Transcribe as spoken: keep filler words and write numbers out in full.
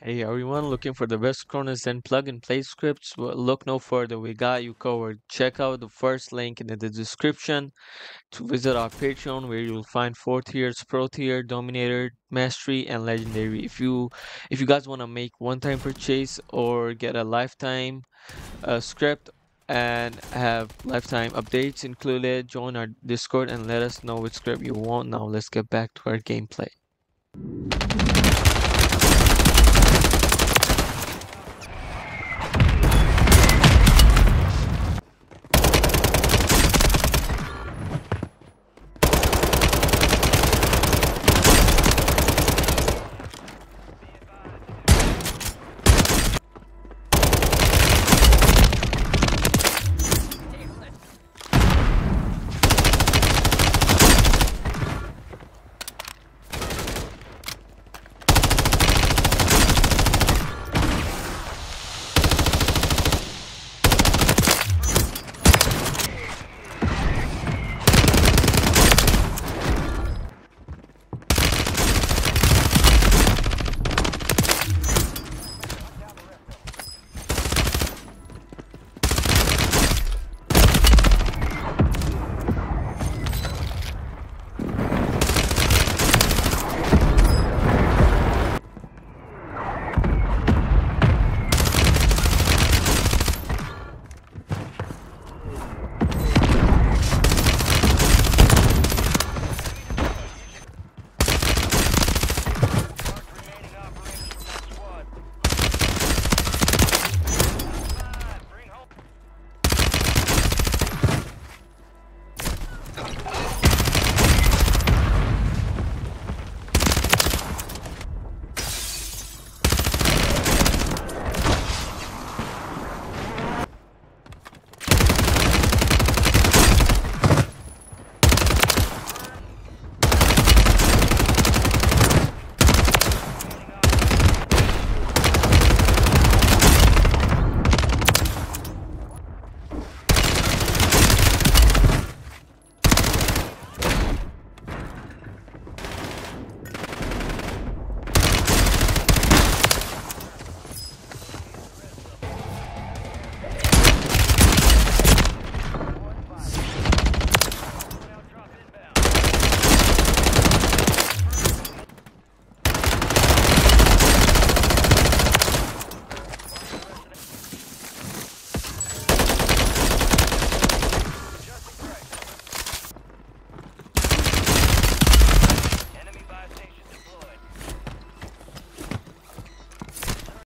Hey everyone, looking for the best CRONUS ZEN plug-and-play scripts? Well, look no further, we got you covered. Check out the first link in the description to visit our Patreon where you'll find four tiers, Pro tier, Dominator, Mastery, and Legendary. If you if you guys want to make one-time purchase or get a lifetime uh, script and have lifetime updates included, join our Discord and let us know which script you want. Now let's get back to our gameplay.